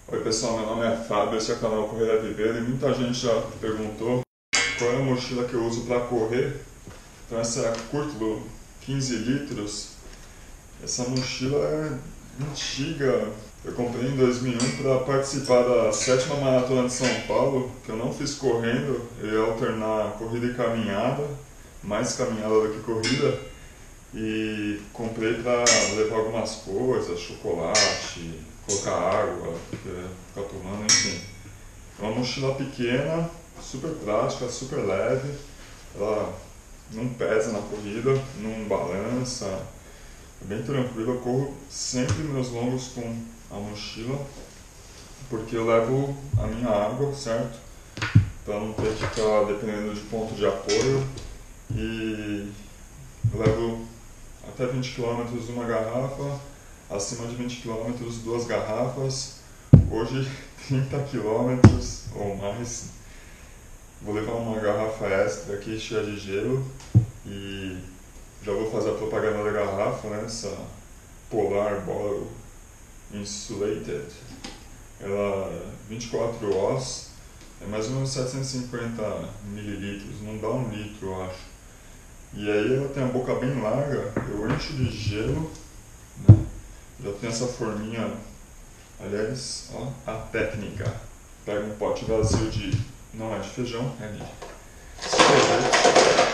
Oi pessoal, meu nome é Fábio, esse é o canal Correr é Viver e muita gente já perguntou qual é a mochila que eu uso para correr. Então essa é a Curtlo 15 litros. Essa mochila é antiga, eu comprei em 2001 para participar da 7ª Maratona de São Paulo, que eu não fiz correndo, eu ia alternar corrida e caminhada, mais caminhada do que corrida. E comprei para levar algumas coisas, chocolate, colocar água, ficar tomando, enfim. É uma mochila pequena, super prática, super leve, ela não pesa na corrida, não balança, é bem tranquilo. Eu corro sempre meus longos com a mochila, porque eu levo a minha água, certo? Para não ter que ficar dependendo de ponto de apoio, e eu levo até 20 km uma garrafa, acima de 20 km duas garrafas, hoje 30 km ou mais. Vou levar uma garrafa extra aqui cheia de gelo e já vou fazer a propaganda da garrafa, né? Essa Polar Bottle Insulated. Ela é 24 Oz, é mais ou menos 750 ml, não dá 1 litro eu acho. E aí ela tem a boca bem larga, eu encho de gelo, né? Já tem essa forminha, aliás, ó, a técnica. Pega um pote vazio de, não é de feijão, é de sorvete.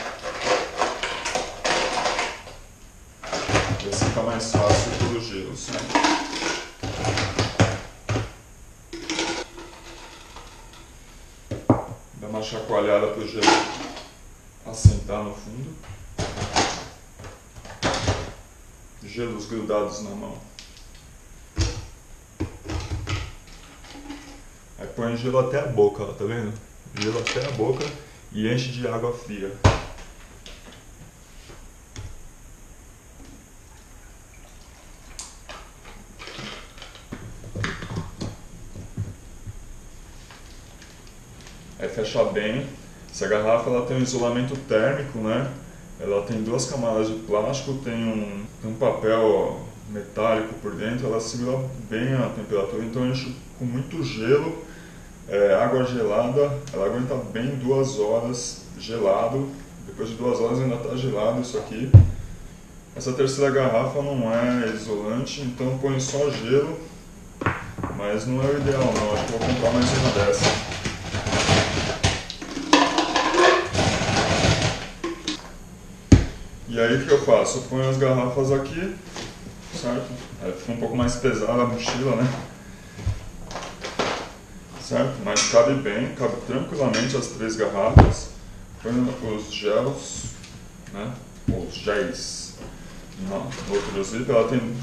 Assim fica mais fácil pelo gelo, certo? Dá uma chacoalhada pro gelo assentar no fundo. Gelos grudados na mão. Aí põe gelo até a boca, ó, tá vendo? Gelo até a boca e enche de água fria. Aí fecha bem. Essa garrafa ela tem um isolamento térmico, né? Ela tem 2 camadas de plástico, tem um papel metálico por dentro, ela segura bem a temperatura, então eu encho com muito gelo, água gelada, ela aguenta bem 2 horas gelado, depois de 2 horas ainda está gelado isso aqui. Essa terceira garrafa não é isolante, então põe só gelo, mas não é o ideal não, acho que vou comprar mais uma dessa. E aí o que eu faço? Eu ponho as garrafas aqui, certo? Aí fica um pouco mais pesada a mochila, né? Certo? Mas cabe bem, cabe tranquilamente as 3 garrafas. Ponho os gels, né? Os géis no outro zíper.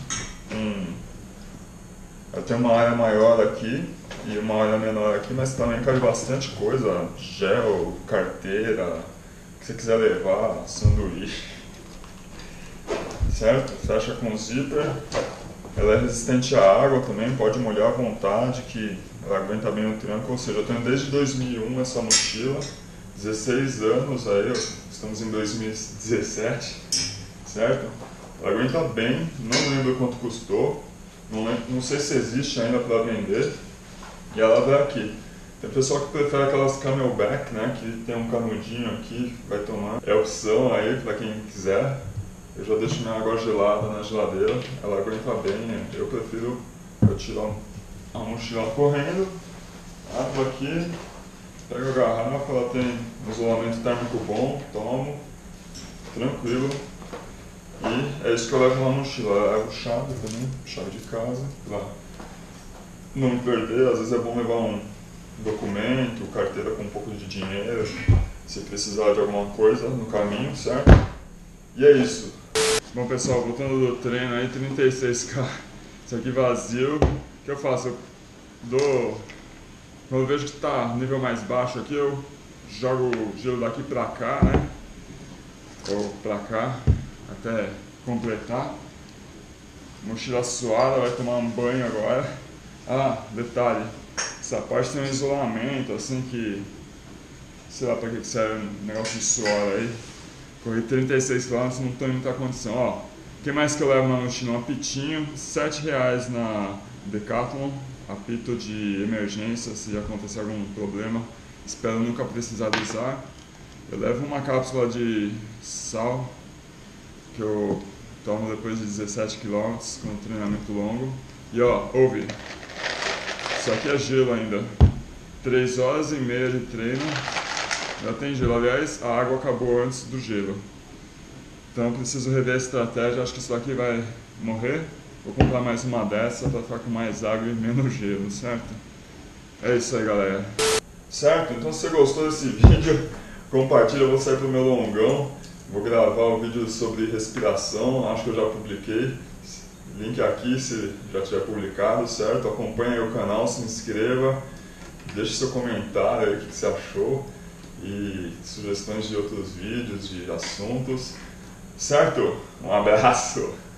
Ela tem uma área maior aqui e uma área menor aqui, mas também cabe bastante coisa. Gel, carteira, o que você quiser levar, sanduíche. Certo? Fecha com o zíper. Ela é resistente à água também, pode molhar à vontade, que ela aguenta bem o tranco. Ou seja, eu tenho desde 2001 essa mochila, 16 anos, aí estamos em 2017, certo? Ela aguenta bem, não lembro quanto custou, não sei se existe ainda para vender. E ela vai aqui. Tem pessoal que prefere aquelas camelback, né, que tem um canudinho aqui, vai tomar. É opção aí para quem quiser. Eu já deixo minha água gelada na geladeira, ela aguenta bem. Eu prefiro tirar a mochila correndo, abro aqui, pego a garrafa, ela tem um isolamento térmico bom, tomo, tranquilo. E é isso que eu levo na mochila. Eu levo chave também, chave de casa, pra não me perder. Às vezes é bom levar um documento, carteira com um pouco de dinheiro, se precisar de alguma coisa no caminho, certo? E é isso. Bom pessoal, voltando do treino aí, 36K, isso aqui vazio. O que eu faço? Quando eu vejo que está nível mais baixo aqui, eu jogo o gelo daqui pra cá, né? Ou pra cá, até completar. Mochila suada, vai tomar um banho agora. Ah, detalhe, essa parte tem um isolamento, assim que, sei lá pra que serve um negócio de suor aí. Corri 36 km, não estou em muita condição. Ó, o que mais que eu levo na mochila? Um apitinho, R$7 na Decathlon, apito de emergência se acontecer algum problema. Espero nunca precisar usar. Eu levo uma cápsula de sal que eu tomo depois de 17 km com um treinamento longo. E ó, ouve, isso aqui é gelo ainda. 3 horas e meia de treino, já tem gelo. Aliás, a água acabou antes do gelo. Então preciso rever a estratégia, acho que isso daqui vai morrer. Vou comprar mais uma dessa para ficar com mais água e menos gelo, certo? É isso aí, galera. Certo? Então se você gostou desse vídeo, compartilha, eu vou sair pro meu longão. Vou gravar um vídeo sobre respiração, acho que eu já publiquei. Link aqui se já tiver publicado, certo? Acompanhe aí o canal, se inscreva, deixe seu comentário aí, o que você achou e sugestões de outros vídeos, de assuntos. Certo? Um abraço!